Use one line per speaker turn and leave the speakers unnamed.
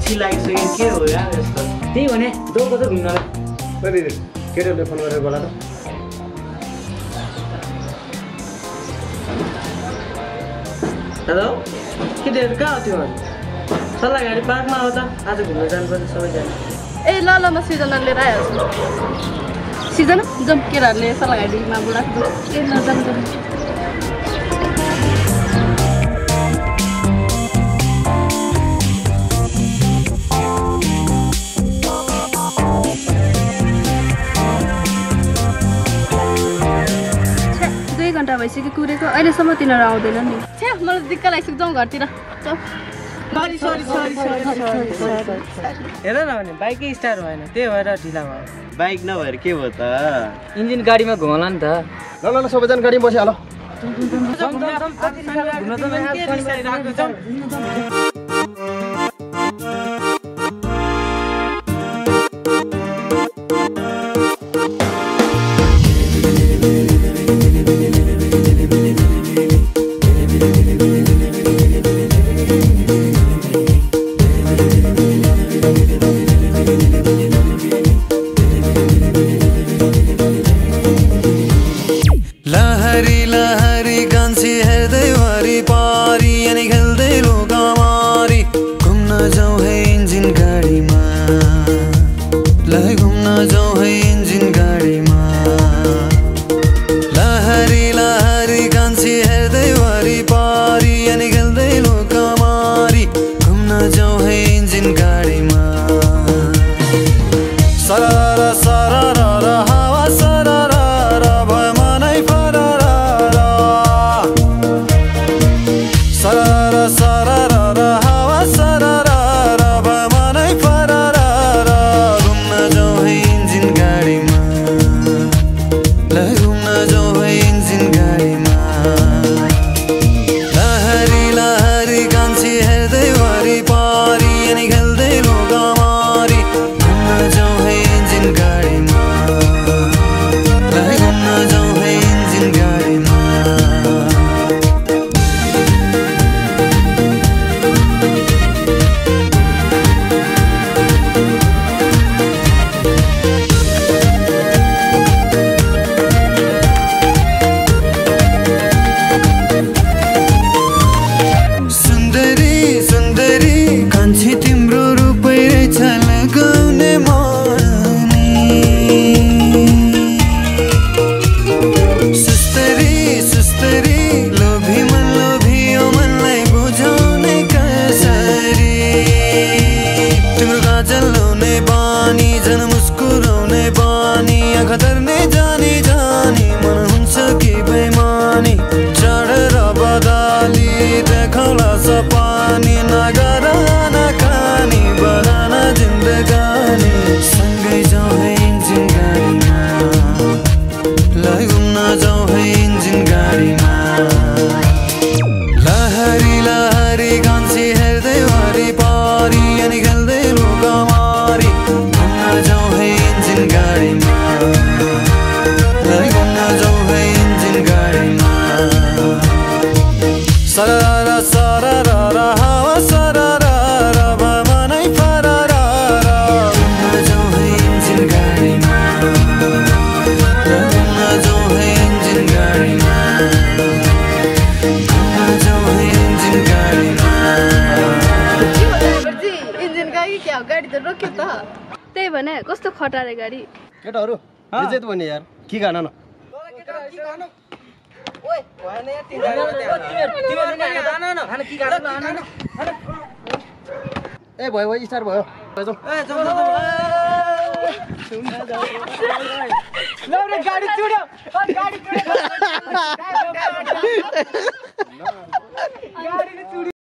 बेसी लागिसक्यो के हो यार यस्तो
त्यही भने दोको त घुम्नलाई
कहिले केटाले फोन गरेर बोला त
हेलो केटाहरू कहाँ हो तिमीहरू सल्लाह गाडी पार्कमा आऊ त आज घुम्न जानुपर्छ सबैजना
ए ल ल म सिर्जना लिएर आइहाल्छु सिर्जना जाउँ केटाहरूले सल्लाह गाडीमा बोलाएको ए ल जाउँ जाउँ भइसक्यो कुरेको अहिलेसम्म तिनीहरू आउँदैन नि छ्या मलाई दिक्क लागिसक्यो जाउँ घरतिर
हेर न भने बाइकै स्टार्ट भएन त्यही भएर ढिला भयो
बाइक नभएर के भयो त
इन्जिन गाडीमा घुमाउला नि त
ल ल सबैजना गाडीमा बसिहाल
त्यही भने कस्तो खटारे गाडी
केटाहरू रिजेत भन्ने यार के गाना न ए भयो भयो स्टार्ट भयो गाडी चुड्यो